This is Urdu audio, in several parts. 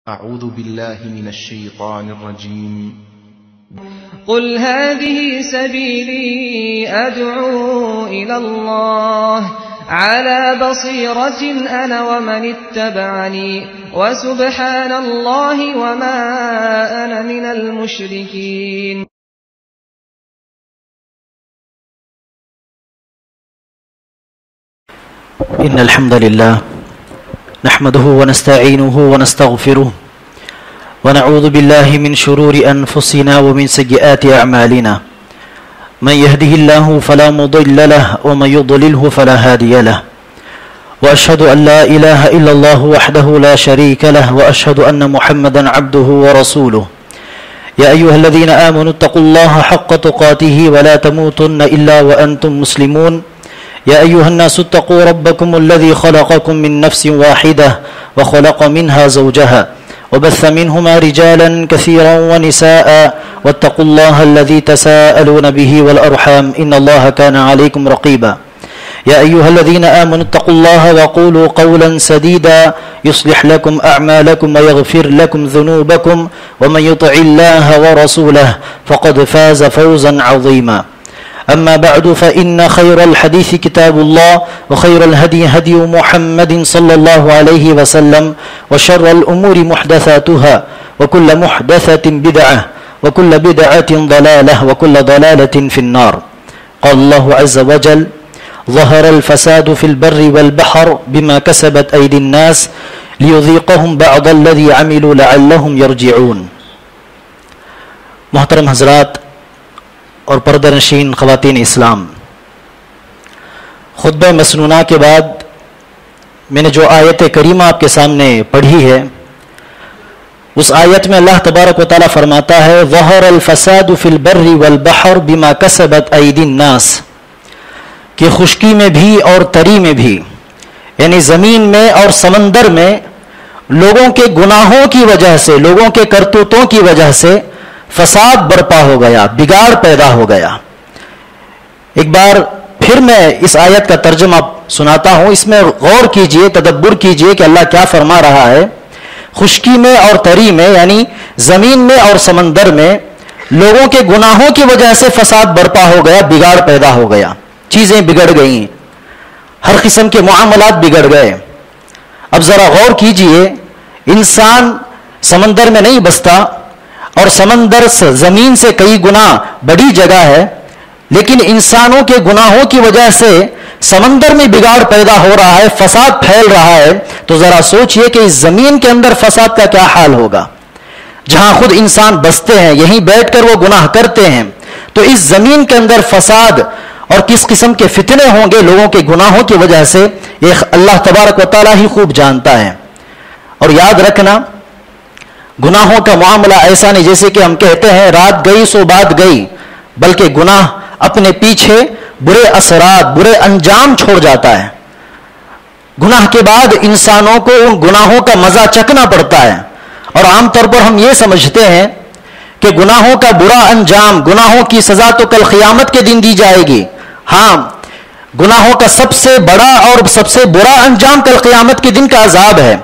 أعوذ بالله من الشيطان الرجيم قل هذه سبيلي أدعو إلى الله على بصيرة أنا ومن اتبعني وسبحان الله وما أنا من المشركين. إن الحمد لله نحمده ونستعينه ونستغفره ونعوذ بالله من شرور أنفسنا ومن سيئات أعمالنا من يهده الله فلا مضل له ومن يضلله فلا هادي له وأشهد أن لا إله إلا الله وحده لا شريك له وأشهد أن محمدا عبده ورسوله. يا أيها الذين آمنوا اتقوا الله حق تقاته ولا تموتن إلا وأنتم مسلمون. يا أيها الناس اتقوا ربكم الذي خلقكم من نفس واحدة وخلق منها زوجها وبث منهما رجالا كثيرا ونساء واتقوا الله الذي تساءلون به والأرحام إن الله كان عليكم رقيبا. يا أيها الذين آمنوا اتقوا الله وقولوا قولا سديدا يصلح لكم أعمالكم ويغفر لكم ذنوبكم ومن يطع الله ورسوله فقد فاز فوزا عظيما. أما بعد فإن خير الحديث كتاب الله وخير الهدي هدي محمد صلى الله عليه وسلم وشر الأمور محدثاتها وكل محدثة بدعة وكل بدعة ضلالة وكل ضلالة في النار. قال الله عز وجل ظهر الفساد في البر والبحر بما كسبت أيدي الناس ليذيقهم بعض الذي عملوا لعلهم يرجعون. محترم حضرات اور پردہ نشین خواتین اسلام، خطبہ مسنونہ کے بعد میں نے جو آیت کریمہ آپ کے سامنے پڑھی ہے، اس آیت میں اللہ تبارک و تعالیٰ فرماتا ہے ظہر الفساد فی البر والبحر بما کسبت ایدی الناس، کہ خشکی میں بھی اور تری میں بھی، یعنی زمین میں اور سمندر میں لوگوں کے گناہوں کی وجہ سے، لوگوں کے کرتوتوں کی وجہ سے فساد برپا ہو گیا، بگاڑ پیدا ہو گیا۔ ایک بار پھر میں اس آیت کا ترجمہ سناتا ہوں، اس میں غور کیجئے، تدبر کیجئے کہ اللہ کیا فرما رہا ہے۔ خشکی میں اور تری میں، یعنی زمین میں اور سمندر میں لوگوں کے گناہوں کی وجہ سے فساد برپا ہو گیا، بگاڑ پیدا ہو گیا، چیزیں بگڑ گئیں، ہر قسم کے معاملات بگڑ گئے۔ اب ذرا غور کیجئے، انسان سمندر میں نہیں بستا، اور سمندر زمین سے کئی گنا بڑی جگہ ہے، لیکن انسانوں کے گناہوں کی وجہ سے سمندر میں بگاڑ پیدا ہو رہا ہے، فساد پھیل رہا ہے۔ تو ذرا سوچئے کہ اس زمین کے اندر فساد کا کیا حال ہوگا، جہاں خود انسان بستے ہیں، یہیں بیٹھ کر وہ گناہ کرتے ہیں، تو اس زمین کے اندر فساد اور کس قسم کے فتنے ہوں گے لوگوں کے گناہوں کی وجہ سے، یہ اللہ تبارک و تعالیٰ ہی خوب جانتا ہے۔ اور یاد رکھنا، گناہوں کا معاملہ ایسا نہیں جیسے کہ ہم کہتے ہیں رات گئی سو بات گئی، بلکہ گناہ اپنے پیچھے برے اثرات، برے انجام چھوڑ جاتا ہے۔ گناہ کے بعد انسانوں کو ان گناہوں کا مزہ چکھنا پڑتا ہے، اور عام طور پر ہم یہ سمجھتے ہیں کہ گناہوں کا برا انجام، گناہوں کی سزا تو کل قیامت کے دن دی جائے گی۔ ہاں، گناہوں کا سب سے بڑا اور سب سے برا انجام کل قیامت کے دن کا عذاب ہے۔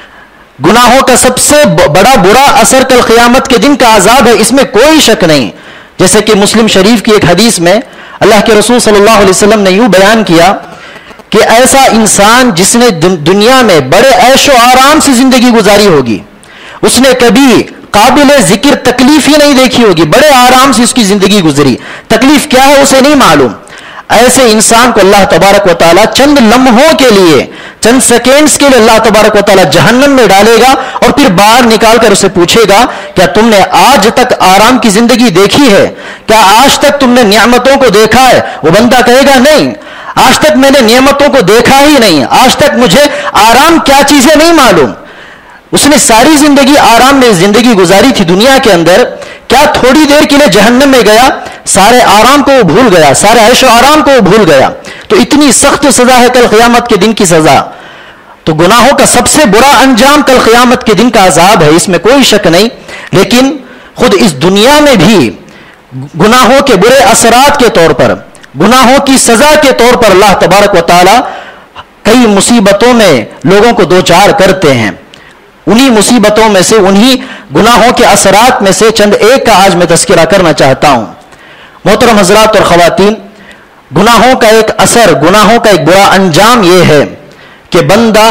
گناہوں کا سب سے بڑا برا اثر کل قیامت کے دن کا عذاب ہے، اس میں کوئی شک نہیں۔ جیسے کہ مسلم شریف کی ایک حدیث میں اللہ کے رسول صلی اللہ علیہ وسلم نے یوں بیان کیا کہ ایسا انسان جس نے دنیا میں بڑے عیش و آرام سے زندگی گزاری ہوگی، اس نے کبھی قابل ذکر تکلیف ہی نہیں دیکھی ہوگی، بڑے آرام سے اس کی زندگی گزری، تکلیف کیا ہے اسے نہیں معلوم۔ ایسے انسان کو اللہ تبارک و تعالیٰ چند لمحوں کے لیے، چند سیکنڈز کے لیے اللہ تبارک و تعالیٰ جہنم میں ڈالے گا، اور پھر باہر نکال کر اسے پوچھے گا کیا تم نے آج تک آرام کی زندگی دیکھی ہے؟ کیا آج تک تم نے نعمتوں کو دیکھا ہے؟ وہ بندہ کہے گا نہیں، آج تک میں نے نعمتوں کو دیکھا ہی نہیں، آج تک مجھے آرام کیا چیزیں نہیں معلوم۔ اس نے ساری زندگی آرام میں زندگی گزاری تھی دنیا کے اندر، کیا تھوڑی دیر کے لیے جہنم میں گیا، سارے آرام کو وہ بھول گیا، سارے عیش و آرام کو وہ بھول گیا۔ تو اتنی سخت سزا ہے کل قیامت کے دن کی سزا۔ تو گناہوں کا سب سے برا انجام کل قیامت کے دن کا عذاب ہے، اس میں کوئی شک نہیں۔ لیکن خود اس دنیا میں بھی گناہوں کے برے اثرات کے طور پر، گناہوں کی سزا کے طور پر اللہ تبارک و تعالی کئی مصیبتوں میں لوگوں کو دوچار کرتے ہیں۔ انہی مصیبتوں میں سے، انہی گناہوں کے اثرات میں سے چند ایک کا آج میں تذکرہ کرنا چاہتا ہوں۔ محترم حضرات اور خواتین، گناہوں کا ایک اثر، گناہوں کا ایک برا انجام یہ ہے کہ بندہ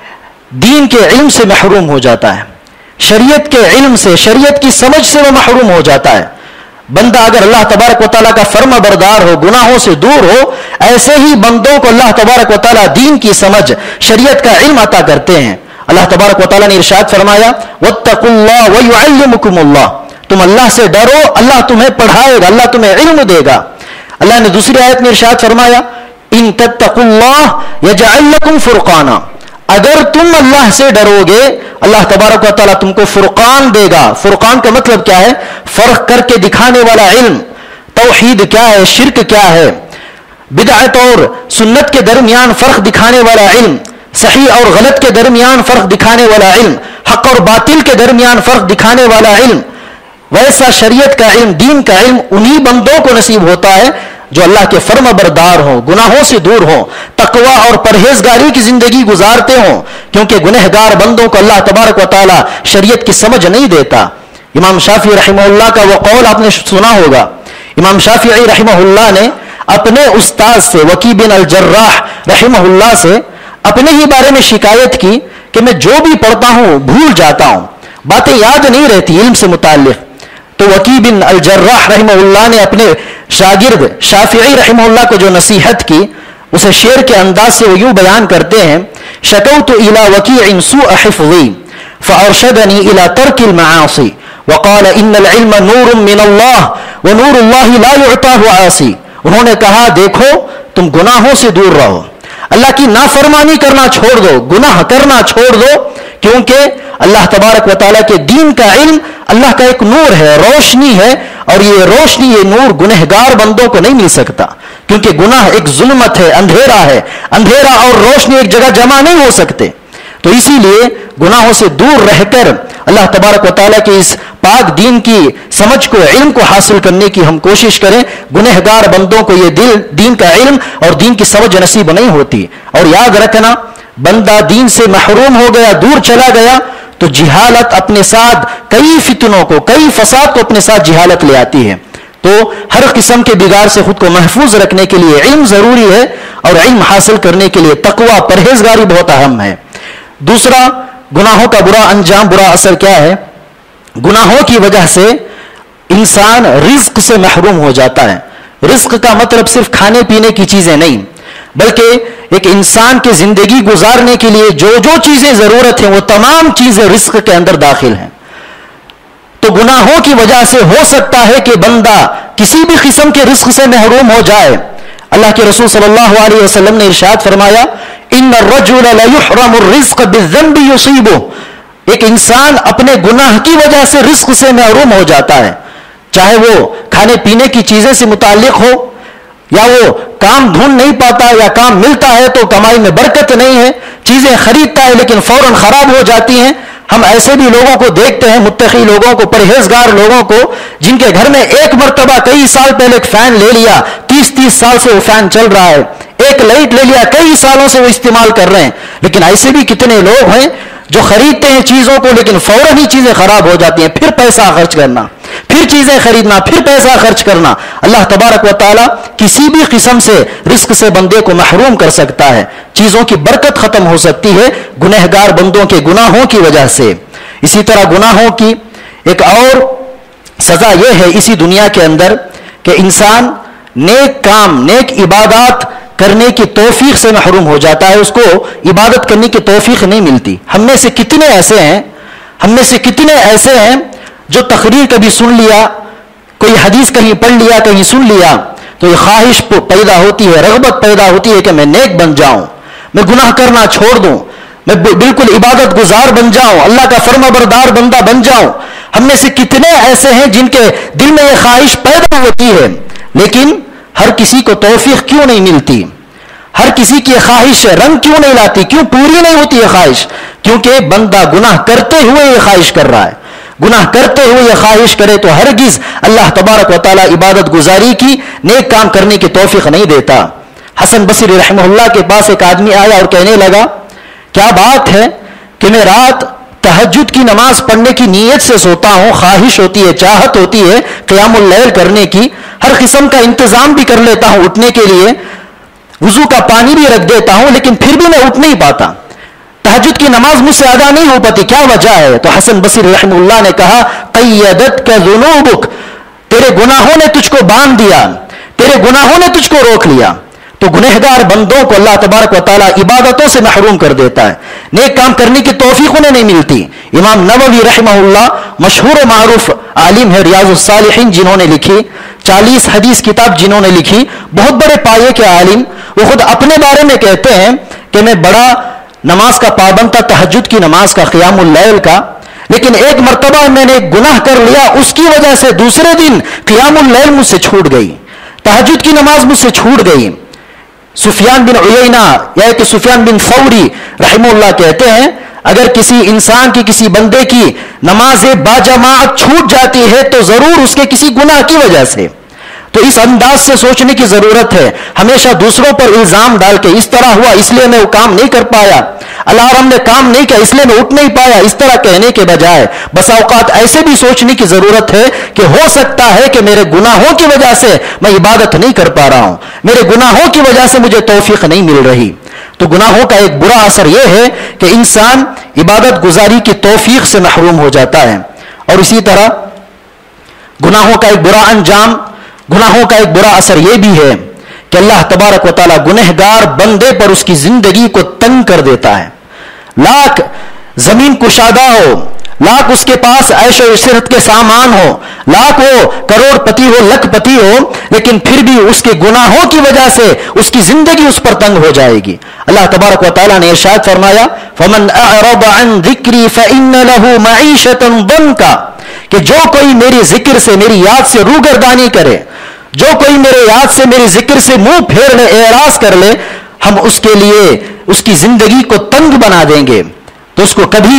دین کے علم سے محروم ہو جاتا ہے، شریعت کے علم سے، شریعت کی سمجھ سے وہ محروم ہو جاتا ہے۔ بندہ اگر اللہ تبارک و تعالیٰ کا فرما بردار ہو، گناہوں سے دور ہو، ایسے ہی بندوں کو اللہ تبارک و تعالیٰ دین کی سمجھ، شریعت کا علم عطا کرتے ہیں۔ اللہ تبارک و تعالیٰ نے ارشاد فرمایا وَاتَّقُوا اللَّهَ وَيُعَلِّمُكُمُ اللَّهُ، تم اللہ سے ڈرو، اللہ تمہیں پڑھائے گا، اللہ تمہیں علم دے گا۔ اللہ نے دوسری آیت میں ارشاد فرمایا إِن تَتَّقُوا اللَّهَ يَجْعَلْ لَكُمْ فُرْقَانًا، اگر تم اللہ سے ڈرو گے اللہ تبارک و تعالیٰ تم کو فرقان دے گا۔ فرقان کا مطلب کیا ہے؟ فرق کر کے دکھانے والا علم، توحید کیا ہے، شرک کیا ہے، بدعت اور سنت کے درمیان فرق دکھانے والا علم، صحیح اور غلط کے درمیان فرق دکھانے والا علم، حق اور باطل کے درمیان فرق دکھانے والا علم، ویسا شریعت کا علم، دین کا علم انہی بندوں کو نصیب ہوتا ہے جو اللہ کے فرما بردار ہوں، گناہوں سے دور ہوں، تقوی اور پرہیزگاری کی زندگی گزارتے ہوں، کیونکہ گنہگار بندوں کو اللہ تبارک و تعالی شریعت کی سمجھ نہیں دیتا۔ امام شافعی رحمہ اللہ کا وہ قول آپ نے سنا ہوگا۔ امام شافعی رحمہ اللہ نے اپنے استاد سے وکی بن الجراح رحمہ اللہ سے اپنے ہی بارے میں شکایت کی کہ میں جو بھی پڑھتا ہوں بھول جاتا ہوں، باتیں یاد نہیں رہتی علم سے متعلق۔ تو وکی بن الجراح رحمہ اللہ نے اپنے شاگرد شافعی رحمہ اللہ کو جو نصیحت کی اسے شعر کے انداز سے وہ یوں بیان کرتے ہیں شکوت الی وکیع سوء حفظی فارشدنی الی ترک المعاصی وقال ان العلم نور من اللہ ونور اللہ لا یعطاہ عاصی۔ انہوں نے کہا دیکھو تم گناہوں سے دور رہو، اللہ کی نافرمانی کرنا چھوڑ دو، گناہ کرنا چھوڑ دو، کیونکہ اللہ تبارک و تعالیٰ کے دین کا علم اللہ کا ایک نور ہے، روشنی ہے، اور یہ روشنی، یہ نور گنہگار بندوں کو نہیں مل سکتا، کیونکہ گناہ ایک ظلمت ہے، اندھیرا ہے، اندھیرا اور روشنی ایک جگہ جمع نہیں ہو سکتے۔ تو اسی لیے گناہوں سے دور رہ کر اللہ تبارک و تعالیٰ کے اس پاک دین کی سمجھ کو، علم کو حاصل کرنے کی ہم کوشش کریں۔ گنہگار بندوں کو یہ دین کا علم اور دین کی سمجھ نصیب نہیں ہوتی۔ اور یاد رکھنا، بندہ دین سے محروم ہو گیا، دور چلا گیا تو جہالت اپنے ساتھ کئی فتنوں کو، کئی فساد کو اپنے ساتھ جہالت لے آتی ہے۔ تو ہر قسم کے بگاڑ سے خود کو محفوظ رکھنے کے لیے علم ضروری ہے، اور علم حاصل کرنے کے لیے تقوی، پرہیزگاری بہت اہم ہے۔ دوسرا، گناہوں کا برا انجام، برا اثر کیا ہے؟ گناہوں کی وجہ سے انسان رزق سے محروم ہو جاتا ہے۔ رزق کا مطلب صرف کھانے پینے کی چیزیں نہیں، بلکہ ایک انسان کی زندگی گزارنے کے لیے جو جو چیزیں ضرورت ہیں وہ تمام چیزیں رزق کے اندر داخل ہیں۔ تو گناہوں کی وجہ سے ہو سکتا ہے کہ بندہ کسی بھی قسم کے رزق سے محروم ہو جائے۔ اللہ کے رسول صلی اللہ علیہ وسلم نے ارشاد فرمایا ان الرجل لیحرم الرزق بالذنب یصیبہ، ایک انسان اپنے گناہ کی وجہ سے رزق سے محروم ہو جاتا ہے، چاہے وہ کھانے پینے کی چیزیں سے متعلق ہو، یا وہ کام ڈھونڈ نہیں پاتا، یا کام ملتا ہے تو کمائی میں برکت نہیں ہے، چیزیں خریدتا ہے لیکن فوراً خراب ہو جاتی ہیں۔ ہم ایسے بھی لوگوں کو دیکھتے ہیں، متقی لوگوں کو، پرہیزگار لوگوں کو، جن کے گھر میں ایک مرتبہ کئی سال پہلے ایک فین لے لیا، 30 سال سے وہ فین چل رہا ہے، ایک لائٹ لے لیا، کئی سالوں سے وہ استعمال کر رہے ہیں۔ لیکن ایسے بھی کتنے لوگ ہیں جو خریدتے ہیں چیزوں کو لیکن فوراً ہی چیزیں خراب ہو جاتی ہیں، پھر پیسہ خرچ کرنا، پھر چیزیں خریدنا، پھر پیسہ خرچ کرنا۔ اللہ تبارک و تعالیٰ کسی بھی قسم سے رزق سے بندے کو محروم کر سکتا ہے، چیزوں کی برکت ختم ہو سکتی ہے گنہگار بندوں کے گناہوں کی وجہ سے۔ اسی طرح گناہوں کی ایک اور سزا یہ ہے اسی دنیا کے اندر کہ انسان نیک کام، نیک عبادات کرنے کی توفیق سے محروم ہو جاتا ہے، اس کو عبادت کرنے کی توفیق نہیں ملتی۔ ہم میں سے کتنے ایسے ہیں جو تقریر کبھی سن لیا، کوئی حدیث کہیں پڑھ لیا، کہیں سن لیا تو یہ خواہش پیدا ہوتی ہے، رغبت پیدا ہوتی ہے کہ میں نیک بن جاؤں، میں گناہ کرنا چھوڑ دوں، میں بالکل عبادت گزار بن جاؤں، اللہ کا فرما بردار بندہ بن جاؤں۔ ہم میں سے کتنے ایسے ہیں جن کے دل میں یہ خواہش پیدا ہوتی ہے، لیکن ہر کسی کو توفیق کیوں نہیں ملتی؟ ہر کسی کی خواہش رنگ کیوں نہیں لاتی؟ کیوں پوری نہیں ہوتی یہ خواہش؟ کیونکہ بندہ گناہ کرتے ہوئے یہ خواہش کر رہا ہے۔ گناہ کرتے ہوئے یہ خواہش کرے تو ہرگز اللہ تبارک و تعالیٰ عبادت گزاری کی، نیک کام کرنے کی توفیق نہیں دیتا۔ حسن بصری رحمہ اللہ کے پاس ایک آدمی آیا اور کہنے لگا کیا بات ہے کہ میں رات تہجد کی نماز پڑھنے کی نیت سے سوتا ہوں، خواہش ہوتی ہے، چاہت ہوتی ہے قیام اللیل کرنے کی، ہر قسم کا انتظام بھی کر لیتا ہوں اٹھنے کے لیے، وضو کا پانی بھی رکھ دیتا ہوں، لیکن پھر بھی میں اٹھ نہیں پاتا، تہجد کی نماز مجھ سے ادا نہیں ہو پاتی، کیا وجہ ہے؟ تو حسن بصری رحمہ اللہ نے کہا قیدتک ذنوبک، تیرے گناہوں نے تجھ کو باندھ دیا، تیرے گناہوں نے تجھ کو روک لیا۔ تو گنہگار بندوں کو اللہ تبارک و تعالیٰ عبادتوں سے محروم کر دیتا ہے، نیک کام کرنے کی توفیق انہیں نہیں ملتی۔ امام نووی رحمہ اللہ مشہور و معروف عالم ہے، ریاض الصالحین جنہوں نے لکھی، 40 حدیث کتاب جنہوں نے لکھی، بہت بڑے پایے کے عالم، وہ خود اپنے بارے میں کہتے ہیں کہ میں بڑا نماز کا پابند تھا، تہجد کی نماز کا، قیام اللیل کا، لیکن ایک مرتبہ میں نے ایک گناہ کر لیا، اس کی وجہ سے دوسرے دن قیام اللیل مجھ سے چھوٹ گئی، تہجد کی نماز مجھ سے چھوٹ گئی۔ سفیان بن عیینہ یا کہ سفیان بن ثوری رحمہ اللہ کہتے ہیں اگر کسی انسان کی، کسی بندے کی نماز باجماعت چھوٹ جاتی ہے تو ضرور اس کے کسی گناہ کی وجہ سے۔ تو اس انداز سے سوچنے کی ضرورت ہے، ہمیشہ دوسروں پر الزام ڈال کے اس طرح ہوا اس لیے میں وہ کام نہیں کر پایا، الارم نے کام نہیں کیا اس لیے میں اٹھ نہیں پایا، اس طرح کہنے کے بجائے بسا اوقات ایسے بھی سوچنے کی ضرورت ہے کہ ہو سکتا ہے کہ میرے گناہوں کی وجہ سے میں عبادت نہیں کر پا رہا ہوں، میرے گناہوں کی وجہ سے مجھے توفیق نہیں مل رہی۔ تو گناہوں کا ایک برا اثر یہ ہے کہ انسان عبادت گزاری کی توفیق سے محروم ہو جاتا ہے، اور اسی طرح گناہوں کا ایک برا انجام، گناہوں کا ایک برا اثر یہ بھی ہے کہ اللہ تبارک و تعالیٰ گنہگار بندے پر اس کی زندگی کو تنگ کر دیتا ہے، لاکھ زمین کشادہ ہو، لاکھ اس کے پاس عیش و عشرت کے سامان ہو، لاکھ وہ کروڑ پتی ہو، لکھ پتی ہو، لیکن پھر بھی اس کے گناہوں کی وجہ سے اس کی زندگی اس پر تنگ ہو جائے گی۔ اللہ تبارک و تعالیٰ نے ارشاد فرمایا فَمَنْ أَعْرَضَ عَنْ ذِكْرِي فَإِنَّ لَهُ مَعِيشَةً ضَنْكَ، کہ جو کوئی میری ذکر سے، میری یاد سے روگردانی کرے، جو کوئی میرے یاد سے، میری ذکر سے منہ پھیر لے، اعراض کر لے، ہم اس کے لیے اس کی زندگی کو تنگ بنا دیں گے، تو اس کو کبھی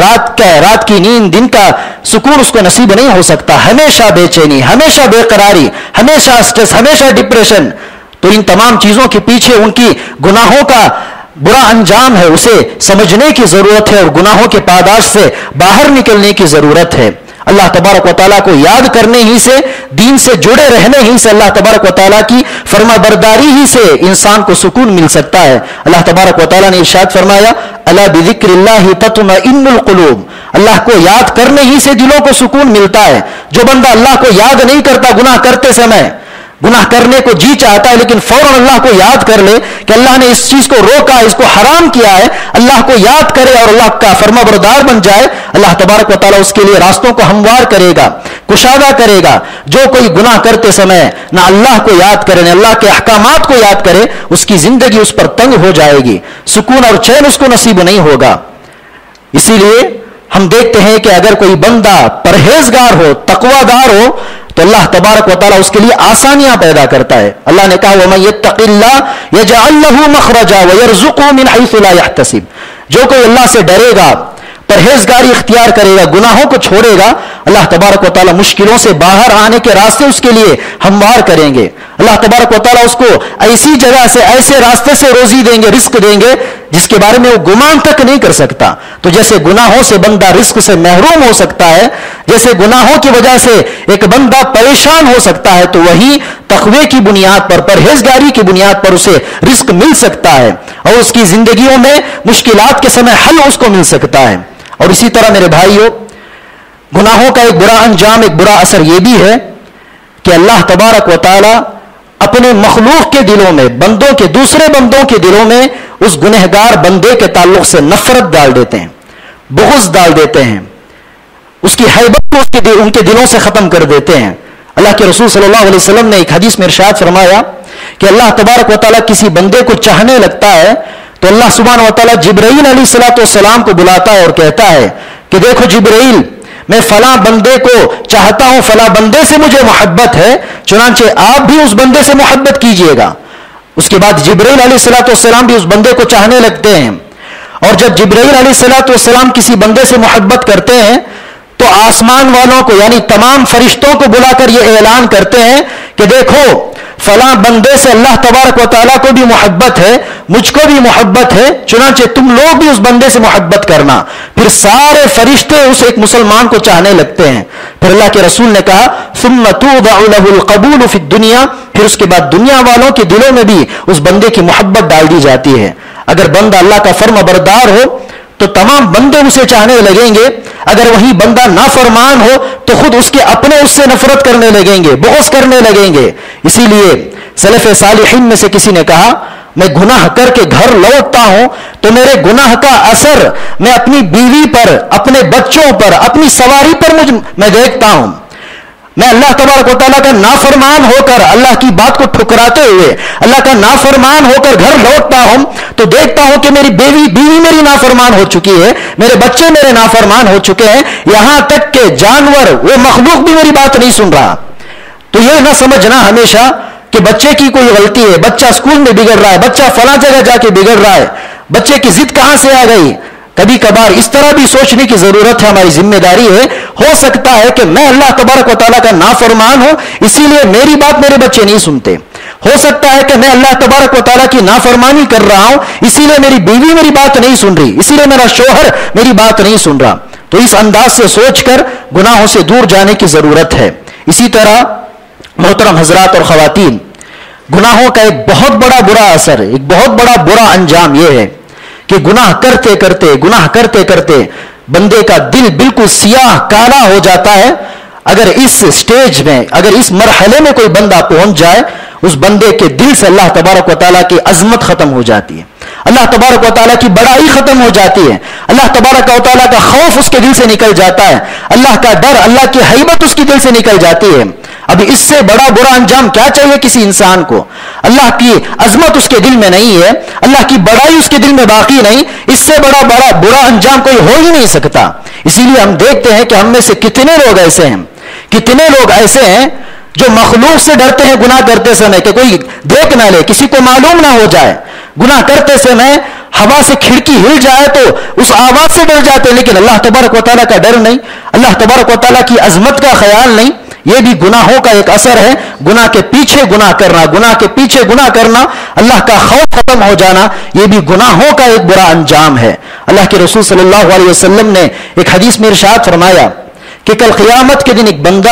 رات کی نیند، دن کا سکون اس کو نصیب نہیں ہو سکتا، ہمیشہ بے چینی، ہمیشہ بے قراری، ہمیشہ سٹریس، ہمیشہ ڈپریشن۔ تو ان تمام چیزوں کے پیچھے ان کی گناہوں کا برا انجام ہے، اسے سمجھنے کی ضرورت ہے اور گناہوں کے پاداش سے باہر نکلنے کی ضرورت ہے۔ اللہ تبارک و تعالیٰ کو یاد کرنے ہی سے، دین سے جڑے رہنے ہی سے، اللہ تبارک و تعالیٰ کی فرما برداری ہی سے انسان کو سکون مل سکتا ہے۔ اللہ تبارک و تعالیٰ نے ارشاد فرمایا الا بذکر اللہ تطمئن القلوب، اللہ کو یاد کرنے ہی سے دلوں کو سکون ملتا ہے۔ جو بندہ اللہ کو یاد نہیں کرتا گناہ کرتے سمے، گناہ کرنے کو جی چاہتا ہے لیکن فوراً اللہ کو یاد کر لے کہ اللہ نے اس چیز کو روکا، اس کو حرام کیا ہے، اللہ کو یاد کرے اور اللہ کا فرما بردار بن جائے، اللہ تبارک و تعالیٰ اس کے لیے راستوں کو ہموار کرے گا، کشادہ کرے گا۔ جو کوئی گناہ کرتے سمے نہ اللہ کو یاد کرے، نہ اللہ کے احکامات کو یاد کرے، اس کی زندگی اس پر تنگ ہو جائے گی، سکون اور چین اس کو نصیب نہیں ہوگا۔ اسی لیے ہم دیکھتے ہیں کہ اگر کوئی بندہ پرہیزگار ہو، تقوی دار ہو، تو اللہ تبارک و تعالیٰ اس کے لیے آسانیاں پیدا کرتا ہے۔ اللہ نے کہا وَمَن يَتَّقِ اللَّهَ يَجْعَل لَّهُ مَخْرَجًا وَيَرْزُقْهُ مِنْ حَيْثُ لَا يَحْتَسِبُ، جو کوئی اللہ سے ڈرے گا، پرہیزگاری اختیار کرے گا، گناہوں کو چھوڑے گا، اللہ تبارک و تعالیٰ مشکلوں سے باہر آنے کے راستے اس کے لیے ہموار کریں گے۔ اللہ تبارک و تعالیٰ اس کو ایسی جگہ سے، ایسے راستے سے روزی دیں گے، رزق دیں گے جس کے بارے میں وہ گمان تک نہیں کر سکتا۔ تو جیسے گناہوں سے بندہ رزق سے محروم ہو سکتا ہے، جیسے گناہوں کی وجہ سے ایک بندہ پریشان ہو سکتا ہے، تو وہی تقوی کی بنیاد پر، پرہیزگاری کی بنیاد پر اسے رزق مل سکتا ہے اور اس کی زندگیوں میں مشکلات کے سمے حل اس کو مل سکتا ہے۔ اور اسی طرح میرے بھائیوں، گناہوں کا ایک برا انجام، ایک برا اثر یہ بھی ہے کہ اللہ تبارک و تعالی اپنے مخلوق کے دلوں میں، بندوں کے، دوسرے بندوں کے دلوں میں اس گنہگار بندے کے تعلق سے نفرت ڈال دیتے ہیں، بغض ڈال دیتے ہیں، اس کی ہیبت کو ان کے دلوں سے ختم کر دیتے ہیں۔ اللہ کے رسول صلی اللہ علیہ وسلم نے ایک حدیث میں ارشاد فرمایا کہ اللہ تبارک و تعالیٰ کسی بندے کو چاہنے لگتا ہے تو اللہ سبحانہ و تعالیٰ جبرائیل علیہ السلام کو بلاتا ہے اور کہتا ہے کہ دیکھو جبرائیل، میں فلاں بندے کو چاہتا ہوں، فلاں بندے سے مجھے محبت ہے، چنانچہ آپ بھی اس بندے سے محبت کیجئے گا۔ اس کے بعد جبرائیل علیہ السلام بھی اس بندے کو چاہنے لگتے ہیں، اور جب جبرائیل علیہ السلام کسی بندے سے محبت کرتے ہیں تو آسمان والوں کو یعنی تمام فرشتوں کو بلا کر یہ اعلان کرتے ہیں کہ دیکھو فلاں بندے سے اللہ تبارک و تعالیٰ کو بھی محبت ہے، مجھ کو بھی محبت ہے، چنانچہ تم لوگ بھی اس بندے سے محبت کرنا۔ پھر سارے فرشتے اس ایک مسلمان کو چاہنے لگتے ہیں۔ پھر اللہ کے رسول نے کہا ثم توضع له القبول فی الدنیا، پھر اس کے بعد دنیا والوں کے دلوں میں بھی اس بندے کی محبت ڈال دی جاتی ہے۔ اگر بندہ اللہ کا فرما بردار ہو تو تمام بندے اسے چاہنے لگیں گے، اگر وہی بندہ نافرمان ہو تو خود اس کے اپنے اس سے نفرت کرنے لگیں گے، بغض کرنے لگیں گے۔ اسی لیے سلف صالحین میں سے کسی نے کہا میں گناہ کر کے گھر لوٹتا ہوں تو میرے گناہ کا اثر میں اپنی بیوی پر، اپنے بچوں پر، اپنی سواری پر میں دیکھتا ہوں۔ میں اللہ تبارک و تعالیٰ کا نافرمان ہو کر، اللہ کی بات کو ٹھکراتے ہوئے اللہ کا نافرمان ہو کر گھر لوٹتا ہوں تو دیکھتا ہوں کہ میری بیوی میری نافرمان ہو چکی ہے، میرے بچے میرے نافرمان ہو چکے ہیں، یہاں تک کہ جانور، وہ مخلوق بھی میری بات نہیں سن رہا۔ تو یہ نہ سمجھنا ہمیشہ کہ بچے کی کوئی غلطی ہے، بچہ اسکول میں بگڑ رہا ہے، بچہ فلاں جگہ جا کے بگڑ رہا ہے، بچے کی ضد کہاں سے آ گئی۔ کبھی کبھار اس طرح بھی سوچنے کی ضرورت ہے، ہماری ذمہ داری ہے، ہو سکتا ہے کہ میں اللہ تبارک و تعالیٰ کا نافرمان ہوں اسی لیے میری بات میرے بچے نہیں سنتے، ہو سکتا ہے کہ میں اللہ تبارک و تعالیٰ کی نافرمانی کر رہا ہوں اسی لیے میری بیوی میری بات نہیں سن رہی، اسی لیے میرا شوہر میری بات نہیں سن رہا۔ تو اس انداز سے سوچ کر گناہوں سے دور جانے کی ضرورت ہے۔ اسی طرح محترم حضرات اور خواتین، گناہوں کا ایک بہت بڑا برا اثر، ایک بہت بڑا برا انجام یہ ہے کہ گناہ کرتے کرتے بندے کا دل بالکل سیاہ کالا ہو جاتا ہے۔ اگر اس سٹیج میں، اگر اس مرحلے میں کوئی بندہ پہنچ جائے، اس بندے کے دل سے اللہ تبارک و تعالیٰ کی عظمت ختم ہو جاتی ہے، اللہ تبارک و تعالیٰ کی بڑائی ختم ہو جاتی ہے، اللہ تبارک و تعالیٰ کا خوف اس کے دل سے نکل جاتا ہے، اللہ کا ڈر، اللہ کی ہیبت اس کے دل سے نکل جاتی ہے۔ اب اس سے بڑا برا انجام کیا چاہیے کسی انسان کو؟ اللہ کی عظمت اس کے دل میں نہیں ہے، اللہ کی بڑائی اس کے دل میں باقی نہیں، اس سے بڑا برا انجام کوئی ہو ہی نہیں سکتا۔ اسی لیے ہم دیکھتے ہیں کہ ہم میں سے کتنے لوگ ایسے ہیں جو مخلوق سے ڈرتے ہیں گناہ کرتے سمے کہ کوئی دیکھ نہ لے، کسی کو معلوم نہ ہو جائے۔ گناہ کرتے سمے ہوا سے کھڑکی ہل جائے تو اس آواز سے ڈر جاتے ہیں، لیکن اللہ تبارک و تعالیٰ کا ڈر نہیں، اللہ تبارک و تعالیٰ کی عظمت کا خیال نہیں۔ یہ بھی گناہوں کا ایک اثر ہے، گناہ کے پیچھے گناہ کرنا، گناہ کے پیچھے گناہ کرنا، اللہ کا خوف ختم ہو جانا، یہ بھی گناہوں کا ایک برا انجام ہے۔ اللہ کے رسول صلی اللہ علیہ وسلم نے ایک حدیث میں ارشاد فرمایا کہ کل قیامت کے دن ایک بندہ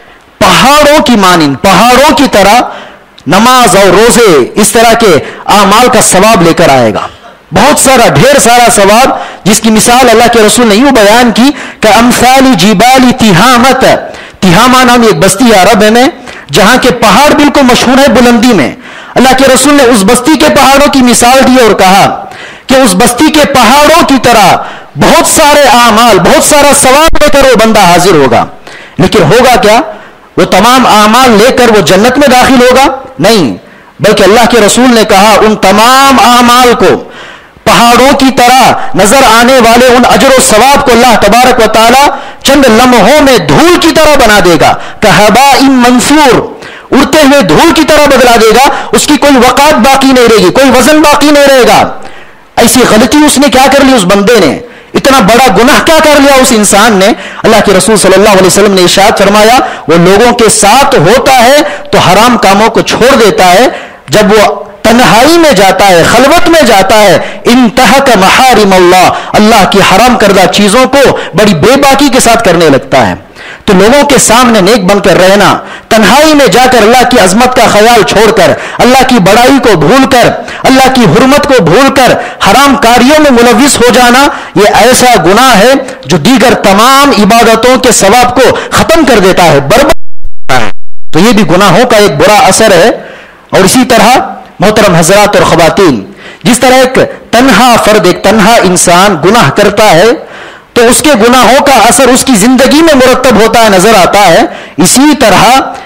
پہاڑوں کی مانند، پہاڑوں کی طرح نماز اور روزے، اس طرح کے اعمال کا ثواب لے کر آئے گا، بہت سارا، ڈھیر سارا ثواب، جس کی مثال اللہ کے رسول نے یوں بیان کی کہ امثال جبال تہامت، تہامہ نام ایک بستی ہے عرب میں جہاں کے پہاڑ بالکل مشہور ہے بلندی میں۔ اللہ کے رسول نے اس بستی کے پہاڑوں کی مثال دی اور کہا کہ اس بستی کے پہاڑوں کی طرح بہت سارے اعمال، بہت سارا ثواب لے کر وہ بندہ حاضر ہوگا، لیکن ہوگا کیا؟ وہ تمام اعمال لے کر وہ جنت میں داخل ہوگا؟ نہیں، بلکہ اللہ کے رسول نے کہا ان تمام اعمال کو، پہاڑوں کی طرح نظر آنے والے ان اجر و ثواب کو اللہ تبارک و تعالی چند لمحوں میں دھول کی طرح بنا دے گا، کہباء منثور، اڑتے ہوئے دھول کی طرح بدلا دے گا، اس کی کوئی وقعت باقی نہیں رہے گی، کوئی وزن باقی نہیں رہے گا۔ ایسی غلطی اس نے کیا کر لی، اس بندے نے اتنا بڑا گناہ کیا کر لیا اس انسان نے؟ اللہ کے رسول صلی اللہ علیہ وسلم نے ارشاد فرمایا وہ لوگوں کے ساتھ ہوتا ہے تو حرام کاموں کو چھوڑ دیتا ہے، جب وہ تنہائی میں جاتا ہے، خلوت میں جاتا ہے، انتہک محارم اللہ، اللہ کی حرام کردہ چیزوں کو بڑی بے باکی کے ساتھ کرنے لگتا ہے۔ تو لوگوں کے سامنے نیک بن کر رہنا، تنہائی میں جا کر اللہ کی عظمت کا خیال چھوڑ کر، اللہ کی بڑائی کو بھول کر، اللہ کی حرمت کو بھول کر حرام کاریوں میں ملوث ہو جانا، یہ ایسا گناہ ہے جو دیگر تمام عبادتوں کے ثواب کو ختم کر دیتا ہے، برباد کرتا ہے۔ تو یہ بھی گناہوں کا ایک برا اثر ہے۔ اور اسی طرح محترم حضرات اور خواتین، جس طرح ایک تنہا فرد، ایک تنہا انسان گناہ کرتا ہے تو اس کے گناہوں کا اثر اس کی زندگی میں مرتب ہوتا ہے، نظر آتا ہے، اسی طرح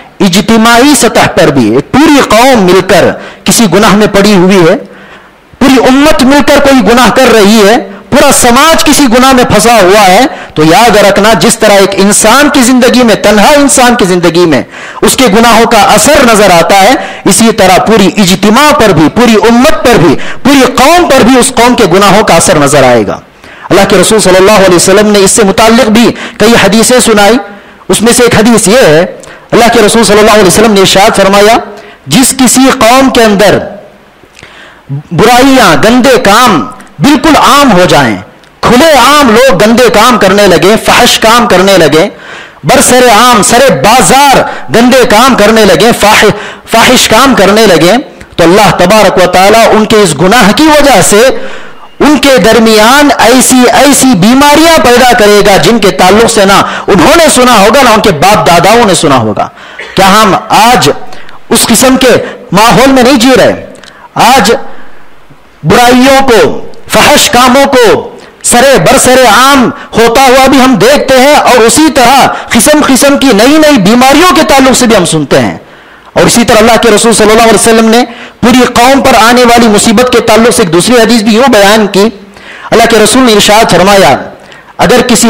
اجتماعی سطح پر بھی ایک پوری قوم مل کر کسی گناہ میں پڑی ہوئی ہے، پوری امت مل کر کوئی گناہ کر رہی ہے، پورا سماج کسی گناہ میں پھنسا ہوا ہے، تو یاد رکھنا جس طرح ایک انسان کی زندگی میں، تنہا انسان کی زندگی میں اس کے گناہوں کا اثر نظر آتا ہے، اسی طرح پوری اجتماع پر بھی، پوری امت پر بھی، پوری قوم پر بھی اس قوم کے گناہوں کا اثر نظر آئے گا۔ اللہ کے رسول صلی اللہ علیہ وسلم نے اس سے متعلق بھی کئی حدیثیں سنائی. اس میں سے ایک حدیث یہ ہے, اللہ کے رسول صلی اللہ علیہ وسلم نے ارشاد فرمایا, جس کسی قوم کے اندر برائیاں, گندے کام بالکل عام ہو جائیں, کھلے عام لوگ گندے کام کرنے لگے, فحش کام کرنے لگے, برسر عام سرے بازار گندے کام کرنے لگے, فاحش کام کرنے لگے, تو اللہ تبارک و تعالیٰ ان کے اس گناہ کی وجہ سے ان کے درمیان ایسی بیماریاں پیدا کرے گا جن کے تعلق سے نہ انہوں نے سنا ہوگا نہ ان کے باپ داداؤں نے سنا ہوگا. کیا ہم آج اس قسم کے ماحول میں نہیں جی رہے؟ آج برائیوں کو, فحش کاموں کو سرے برسر عام ہوتا ہوا بھی ہم دیکھتے ہیں, اور اسی طرح قسم قسم کی نئی نئی بیماریوں کے تعلق سے بھی ہم سنتے ہیں. اور اسی طرح اللہ کے رسول صلی اللہ علیہ وسلم نے پوری قوم پر آنے والی مصیبت کے تعلق سے ایک دوسری حدیث بھی یوں بیان کی. اللہ کے رسول نے ارشاد فرمایا, اگر کسی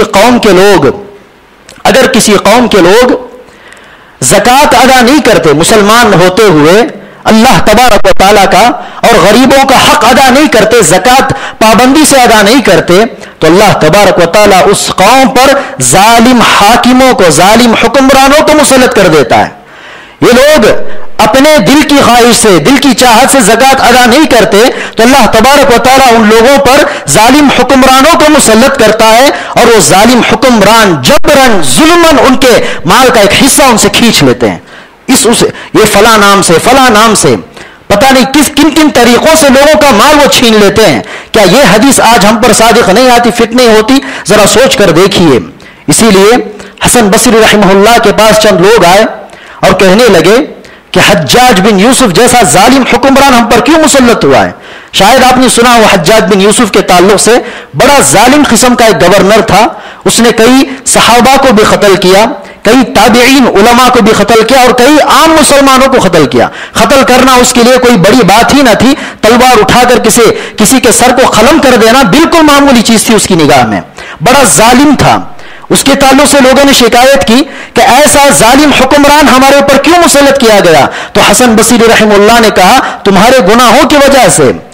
قوم کے لوگ زکوٰۃ ادا نہیں کرتے, مسلمان ہوتے ہوئے اللہ تبارک و تعالیٰ کا اور غریبوں کا حق ادا نہیں کرتے, زکوٰۃ پابندی سے ادا نہیں کرتے, تو اللہ تبارک و تعالیٰ اس قوم پر ظالم حاکموں کو, ظالم حکمرانوں کو مسلط کر دیتا ہے. یہ لوگ اپنے دل کی خواہش سے, دل کی چاہت سے زکوٰۃ ادا نہیں کرتے, تو اللہ تبارک و تعالیٰ ان لوگوں پر ظالم حکمرانوں کو مسلط کرتا ہے, اور وہ ظالم حکمران جبراً ظلماً ان کے مال کا ایک حصہ ان سے کھینچ لیتے ہیں. یہ فلاں نام سے پتہ نہیں کن طریقوں سے لوگوں کا مال وہ چھین لیتے ہیں. کیا یہ حدیث آج ہم پر صادق نہیں آتی, فٹ نہیں ہوتی؟ ذرا سوچ کر دیکھیے. اسی لیے حسن بصری رحمہ اللہ کے پاس چند لوگ آئے اور کہنے لگے کہ حجاج بن یوسف جیسا ظالم حکمران ہم پر کیوں مسلط ہوا ہے؟ شاید آپ نے سنا ہو, حجاج بن یوسف کے تعلق سے بڑا ظالم قسم کا ایک گورنر تھا. اس نے کئی صحابہ کو بھی قتل کیا, کئی تابعین علماء کو بھی قتل کیا, اور کئی عام مسلمانوں کو قتل کیا. قتل کرنا اس کے لیے کوئی بڑی بات ہی نہ تھی. تلوار اٹھا کر کسی کے سر کو قلم کر دینا بالکل معمولی چیز تھی اس کی نگاہ میں. بڑا ظالم تھا. اس کے تعلق سے لوگوں نے شکایت کی کہ ایسا ظالم حکمران ہمارے اوپر کیوں مسلط کیا گیا؟ تو حسن بصری رحمہ اللہ نے کہا, تمہارے گناہوں کی وجہ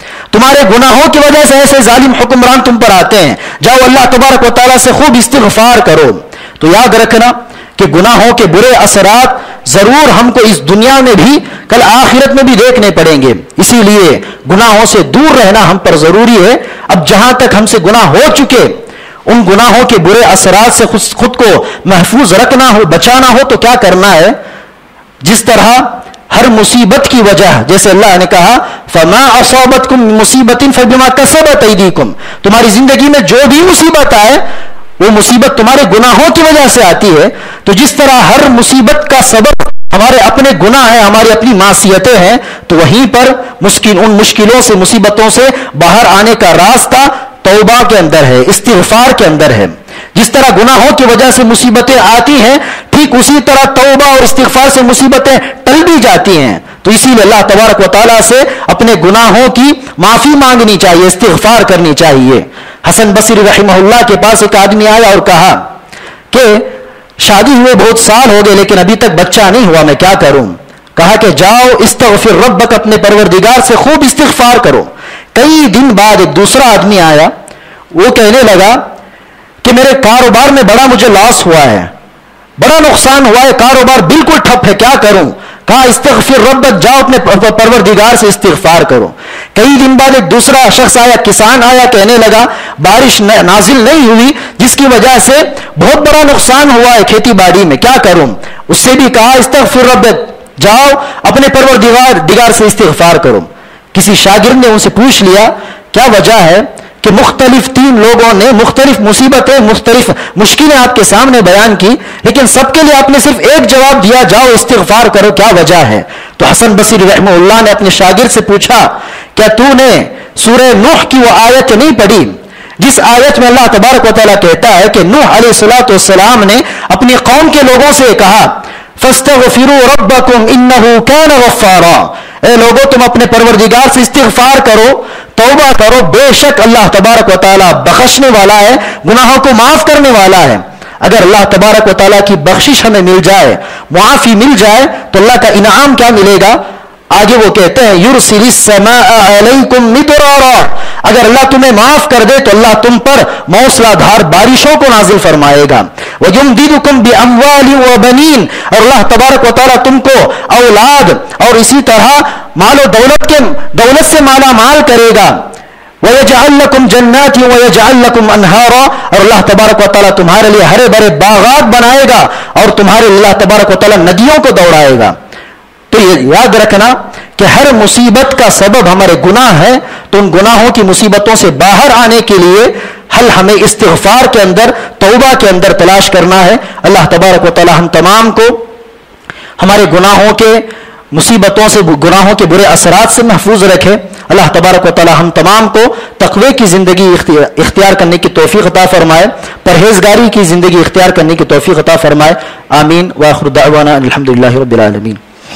سے ایسے ظالم حکمران تم پر آتے ہیں. جاؤ اللہ تبارک و تعالیٰ سے خوب استغفار کرو. تو یاد رکھنا کہ گناہوں کے برے اثرات ضرور ہم کو اس دنیا میں بھی, کل آخرت میں بھی دیکھنے پڑیں گے. اسی لیے گناہوں سے دور رہنا ہم پر ضروری ہے. اب جہاں تک ہم سے گناہ ہو چکے, ان گناہوں کے برے اثرات سے خود کو محفوظ رکھنا ہو, بچانا ہو, تو کیا کرنا ہے؟ جس طرح ہر مصیبت کی وجہ, جیسے اللہ نے کہا فَمَا أَصَابَتْكُم مِّن مُّصِيبَةٍ فَبِمَا كَسَبَتْ أَيْدِيكُم, تمہاری زندگی میں جو بھی مصیبت آئے وہ مصیبت تمہارے گناہوں کی وجہ سے آتی ہے. تو جس طرح ہر مصیبت کا سبب ہمارے اپنے گناہ ہیں, ہماری اپنی معصیتیں ہیں, تو وہیں پر ان مشکلوں سے, مصیبتوں سے باہر آنے کا راستہ توبہ کے اندر ہے, استغفار کے اندر ہے. جس طرح گناہوں کی وجہ سے مصیبتیں آتی ہیں, ٹھیک اسی طرح توبہ اور استغفار سے مصیبتیں ٹل بھی جاتی ہیں. تو اسی لیے اللہ تبارک و تعالیٰ سے اپنے گناہوں کی معافی مانگنی چاہیے, استغفار کرنی چاہیے. حسن بصری رحمہ اللہ کے پاس ایک آدمی آیا اور کہا کہ شادی ہوئے بہت سال ہو گئے لیکن ابھی تک بچہ نہیں ہوا, میں کیا کروں؟ کہا کہ جاؤ استغفر ربک, اپنے پروردگار سے خوب استغفار کرو. کئی دن بعد ایک دوسرا آدمی آیا, وہ کہنے لگا کہ میرے کاروبار میں بڑا مجھے لاس ہوا ہے, بڑا نقصان ہوا ہے, کاروبار بالکل ٹھپ ہے, کیا کروں؟ کہا استغفر ربک, جاؤ اپنے پروردگار سے استغفار کرو. کئی دن بعد ایک دوسرا شخص آیا, کسان آیا, کہنے لگا بارش نازل نہیں ہوئی جس کی وجہ سے بہت بڑا نقصان ہوا ہے کھیتی باڑی میں, کیا کروں؟ اس سے بھی کہا استغفر ربک, جاؤ اپنے پروردگار سے استغفار کرو. کسی شاگرد نے ان سے پوچھ لیا کیا وجہ ہے کہ مختلف 3 لوگوں نے مختلف مصیبتیں, مختلف مشکلیں آپ کے سامنے بیان کی, لیکن سب کے لیے آپ نے صرف ایک جواب دیا, جاؤ استغفار کرو, کیا وجہ ہے؟ تو حسن بصری رحمہ اللہ نے اپنے شاگرد سے پوچھا کیا تو نے سورہ نوح کی وہ آیت نہیں پڑھی جس آیت میں اللہ تبارک و تعالیٰ کہتا ہے کہ نوح علیہ الصلوۃ والسلام نے اپنی قوم کے لوگوں سے کہا فاستغفروا ربکم انہ کان غفارا, اے لوگوں تم اپنے پروردگار سے استغفار کرو, توبہ کرو, بے شک اللہ تبارک و تعالیٰ بخشنے والا ہے, گناہوں کو معاف کرنے والا ہے. اگر اللہ تبارک و تعالیٰ کی بخشش ہمیں مل جائے, معافی مل جائے, تو اللہ کا انعام کیا ملے گا؟ آگے وہ کہتے ہیں یرسل السماء علیکم مدرارا، اگر اللہ تمہیں معاف کر دے تو اللہ تم پر موسلا دھار بارشوں کو نازل فرمائے گا، وَيُمْدِدُكُمْ بِأَمْوَالٍ وَبَنِينَ، اور اللہ تبارک و تعالیٰ تم کو اولاد اور اسی طرح مال و دولت سے مالا مال کرے گا، وَيَجْعَلْ لَكُمْ جَنَّاتٍ وَيَجْعَلْ لَكُمْ أَنْهَارًا، اور اللہ تبارک و تعالیٰ تمہارے لیے ہرے بھرے باغات بنائے گا اور تمہارے لیے اللہ تبارک و تعالیٰ ندیوں کو دوڑائے گا۔ تو یہ یاد رکھنا کہ ہر مصیبت کا سبب ہمارے گناہ ہے، تو ان گناہوں کی مصیبتوں سے باہر آنے کے لیے حل ہمیں استغفار کے اندر، توبہ کے اندر تلاش کرنا ہے۔ اللہ تبارک و تعالی ہم تمام کو ہمارے گناہوں کے مصیبتوں سے، گناہوں کے برے اثرات سے محفوظ رکھے۔ اللہ تبارک و تعالی ہم تمام کو تقوی کی زندگی اختیار کرنے کی توفیق عطا فرمائے، پرہیزگاری کی زندگی اختیار کرنے کی توفیق عطا فرمائے۔ آمین وآخر دعوانا الحمدللہ رب العالمین۔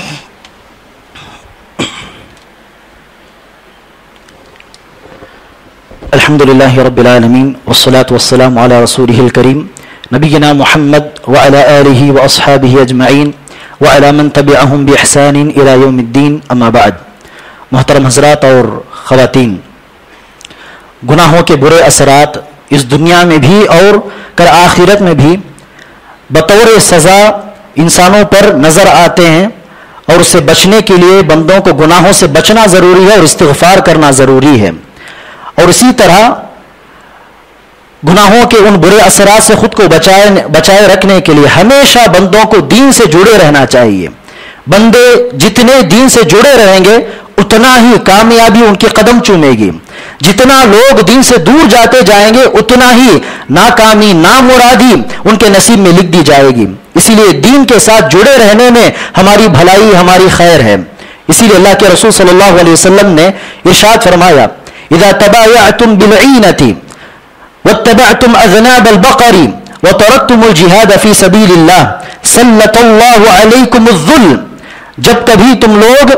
الحمد للہ رب العالمین والصلاة والسلام علی رسولہ الکریم نبینا محمد وعلی آلہ واصحابہ اجمعین وعلی من تبعہم بإحسان الی یوم الدین، اما بعد۔ محترم حضرات اور خواتین، گناہوں کے برے اثرات اس دنیا میں بھی اور کل آخرت میں بھی بطور سزا انسانوں پر نظر آتے ہیں، اور اس سے بچنے کے لیے بندوں کو گناہوں سے بچنا ضروری ہے اور استغفار کرنا ضروری ہے۔ اور اسی طرح گناہوں کے ان برے اثرات سے خود کو بچائے رکھنے کے لیے ہمیشہ بندوں کو دین سے جڑے رہنا چاہیے۔ بندے جتنے دین سے جڑے رہیں گے اتنا ہی کامیابی ان کے قدم چومے گی، جتنا لوگ دین سے دور جاتے جائیں گے اتنا ہی ناکامی، نامرادی ان کے نصیب میں لکھ دی جائے گی۔ اسی لیے دین کے ساتھ جڑے رہنے میں ہماری بھلائی، ہماری خیر ہے۔ اسی لیے اللہ کے رسول صلی اللہ علیہ وسلم نے ارشاد فرمایا، اذا تبايعتم بالعينة واتبعتم اذناب البقر وتركتم الجهاد في سبيل الله سلط الله عليكم الذل، جب کبھی تم لوگ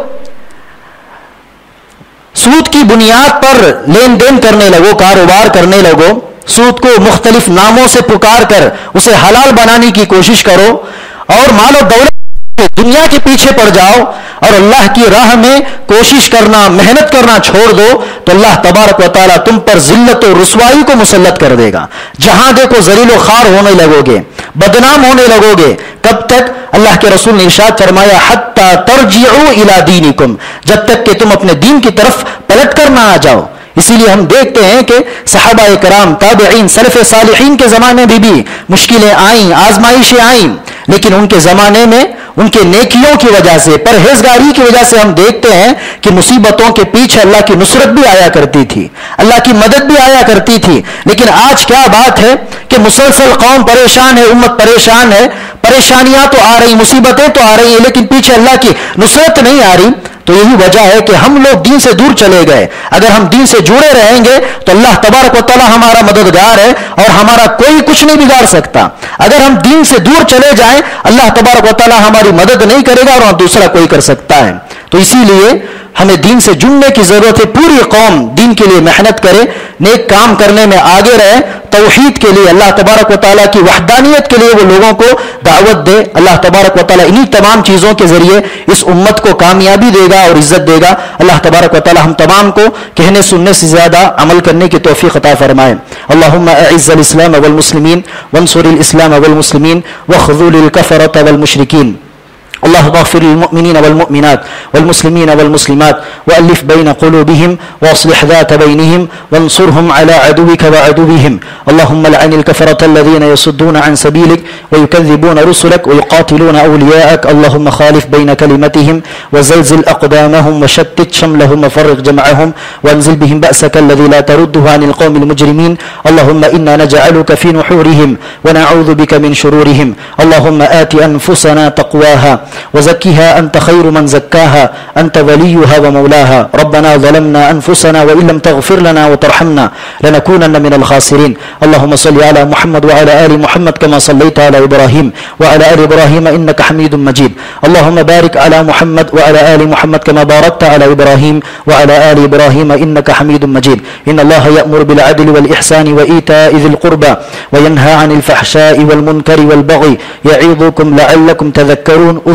سود کی بنیاد پر لین دین کرنے لگو، کاروبار کرنے لگو، سود کو مختلف ناموں سے پکار کر اسے حلال بنانے کی کوشش کرو اور مال و دولت دنیا کے پیچھے پڑ جاؤ اور اللہ کی راہ میں کوشش کرنا، محنت کرنا چھوڑ دو، تو اللہ تبارک و تعالیٰ تم پر ذلت و رسوائی کو مسلط کر دے گا۔ جہاں دیکھو ذلیل و خوار ہونے لگو گے، بدنام ہونے لگو گے۔ کب تک؟ اللہ کے رسول نے ارشاد فرمایا، حتی ترجعوا الی دینکم، جب تک کہ تم اپنے دین کی طرف پلٹ کر نہ آ جاؤ۔ اسی لیے ہم دیکھتے ہیں کہ صحابہ کرام، تابعین، سلف صالحین کے زمانے میں بھی مشکلیں آئیں، آزمائشیں آئیں، لیکن ان کے زمانے میں ان کے نیکیوں کی وجہ سے، پرہیزگاری کی وجہ سے ہم دیکھتے ہیں کہ مصیبتوں کے پیچھے اللہ کی نصرت بھی آیا کرتی تھی، اللہ کی مدد بھی آیا کرتی تھی۔ لیکن آج کیا بات ہے کہ مسلسل قوم پریشان ہے، امت پریشان ہے، پریشانیاں تو آ رہی، مصیبتیں تو آ رہی ہیں، لیکن پیچھے اللہ کی نصرت نہیں آ رہی۔ تو یہی وجہ ہے کہ ہم لوگ دین سے دور چلے گئے۔ اگر ہم دین سے جڑے رہیں گے تو اللہ تبارک و تعالی ہمارا مددگار ہے اور ہمارا کوئی کچھ نہیں بگاڑ سکتا۔ اگر ہم دین سے دور چلے جائیں اللہ تبارک و تعالی ہماری مدد نہیں کرے گا اور دوسرا کوئی کر سکتا ہے۔ تو اسی لیے ہمیں دین سے جڑنے کی ضرورت ہے۔ پوری قوم دین کے لیے محنت کرے، نیک کام کرنے میں آگے رہے، توحید کے لیے، اللہ تبارک و تعالیٰ کی وحدانیت کے لیے وہ لوگوں کو دعوت دے۔ اللہ تبارک و تعالیٰ انہی تمام چیزوں کے ذریعے اس امت کو کامیابی دے گا اور عزت دے گا۔ اللہ تبارک و تعالیٰ ہم تمام کو کہنے سننے سے زیادہ عمل کرنے کی توفیق عطا فرمائے۔ اللہم اعز الاسلام والمسلمین وانصر الاسلام والمسلمین وخذل الکفرة والمشرکین۔ اللهم اغفر للمؤمنين والمؤمنات والمسلمين والمسلمات وألف بين قلوبهم واصلح ذات بينهم وانصرهم على عدوك وعدوهم. اللهم لعن الكفرة الذين يصدون عن سبيلك ويكذبون رسلك ويقاتلون أولياءك. اللهم خالف بين كلمتهم وزلزل أقدامهم وشتت شملهم وفرق جمعهم وانزل بهم بأسك الذي لا ترده عن القوم المجرمين. اللهم إنا نجعلك في نحورهم ونعوذ بك من شرورهم. اللهم آت أنفسنا تقواها وزكها أنت خير من زكاها أنت وليها ومولاها. ربنا ظلمنا أنفسنا وإن لم تغفر لنا وترحمنا لنكونن من الخاسرين. اللهم صل على محمد وعلى آل محمد كما صليت على إبراهيم وعلى آل إبراهيم إنك حميد مجيد. اللهم بارك على محمد وعلى آل محمد كما باركت على إبراهيم وعلى آل إبراهيم إنك حميد مجيد. إن الله يأمر بالعدل والإحسان وإيتاء ذي القربى وينهى عن الفحشاء والمنكر والبغي يعظكم لعلكم تذكرون.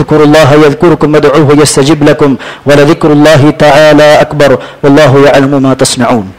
इज़्कुरुल्लाह यज़्कुरुकुम वदऊहु यस्तजिब लकुम वलज़िक्रुल्लाहि तआला अकबर वल्लाहु यअलमु मा तस्नऊन।